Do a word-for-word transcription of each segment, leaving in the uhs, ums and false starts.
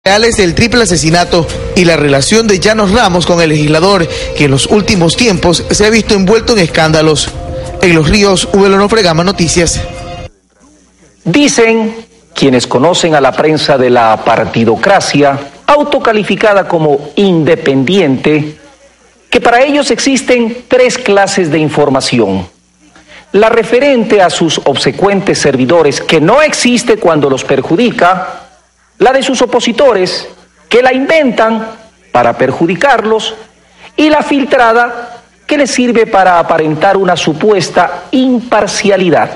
Reales del triple asesinato y la relación de Llanos Ramos con el legislador, que en los últimos tiempos se ha visto envuelto en escándalos. En Los Ríos, Ubel Onofre Gama, Noticias. Dicen quienes conocen a la prensa de la partidocracia, autocalificada como independiente, que para ellos existen tres clases de información. La referente a sus obsecuentes servidores, que no existe cuando los perjudica; la de sus opositores, que la inventan para perjudicarlos; y la filtrada, que les sirve para aparentar una supuesta imparcialidad.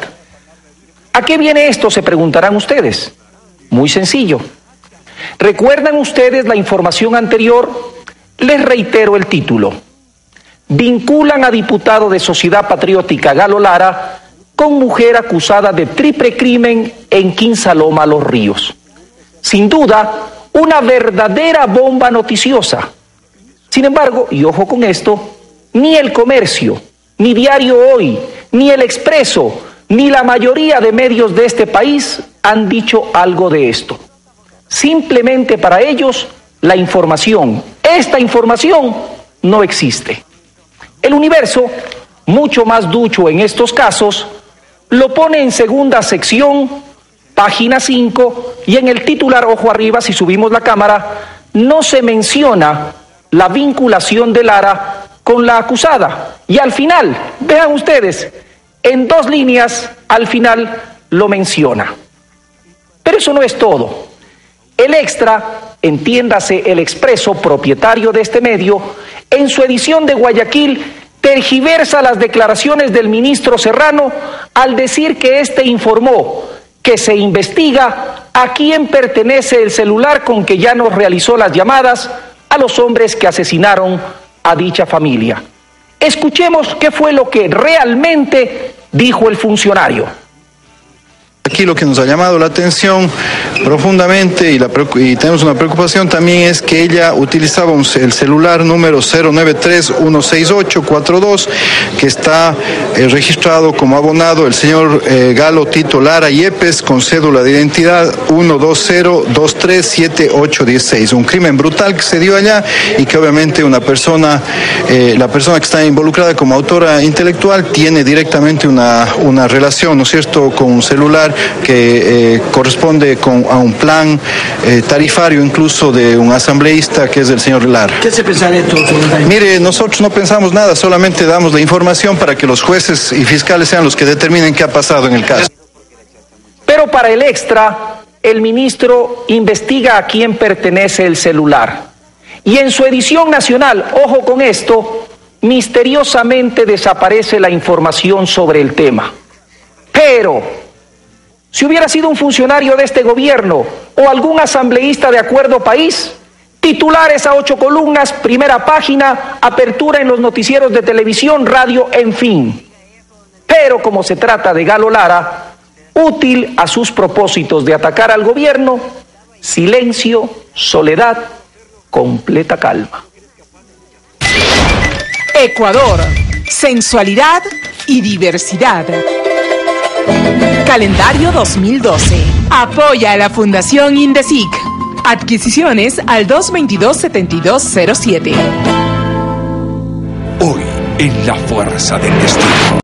¿A qué viene esto?, se preguntarán ustedes. Muy sencillo. ¿Recuerdan ustedes la información anterior? Les reitero el título. Vinculan a diputado de Sociedad Patriótica Galo Lara con mujer acusada de triple crimen en Quinsaloma, Los Ríos. Sin duda, una verdadera bomba noticiosa. Sin embargo, y ojo con esto, ni El Comercio, ni Diario Hoy, ni El Expreso, ni la mayoría de medios de este país han dicho algo de esto. Simplemente para ellos, la información, esta información, no existe. El Universo, mucho más ducho en estos casos, lo pone en segunda sección, página cinco, y en el titular, ojo arriba, si subimos la cámara, no se menciona la vinculación de Lara con la acusada. Y al final, vean ustedes, en dos líneas, al final lo menciona. Pero eso no es todo. El Extra, entiéndase El Expreso, propietario de este medio, en su edición de Guayaquil, tergiversa las declaraciones del ministro Serrano al decir que éste informó que se investiga a quién pertenece el celular con que Llanos realizó las llamadas a los hombres que asesinaron a dicha familia. Escuchemos qué fue lo que realmente dijo el funcionario. Aquí lo que nos ha llamado la atención profundamente y, la, y tenemos una preocupación también es que ella utilizaba un, el celular número cero nueve tres uno seis ocho cuatro dos, que está eh, registrado como abonado el señor eh, Galo Tito Lara Yepes, con cédula de identidad uno dos cero dos tres siete ocho uno seis. Un crimen brutal que se dio allá y que obviamente una persona, eh, la persona que está involucrada como autora intelectual tiene directamente una, una relación, ¿no es cierto?, con un celular que eh, corresponde con, a un plan eh, tarifario incluso de un asambleísta que es el señor Lara. ¿Qué se piensa de esto? Mire, nosotros no pensamos nada, solamente damos la información para que los jueces y fiscales sean los que determinen qué ha pasado en el caso. Pero para el Extra, el ministro investiga a quién pertenece el celular. Y en su edición nacional, ojo con esto, misteriosamente desaparece la información sobre el tema. Pero si hubiera sido un funcionario de este gobierno o algún asambleísta de Acuerdo País, titulares a ocho columnas, primera página, apertura en los noticieros de televisión, radio, en fin. Pero como se trata de Galo Lara, útil a sus propósitos de atacar al gobierno, silencio, soledad, completa calma. Ecuador, sensualidad y diversidad. Calendario dos mil doce. Apoya a la Fundación Indesic. Adquisiciones al dos veintidós setenta y dos cero siete. Hoy, en La Fuerza del Destino.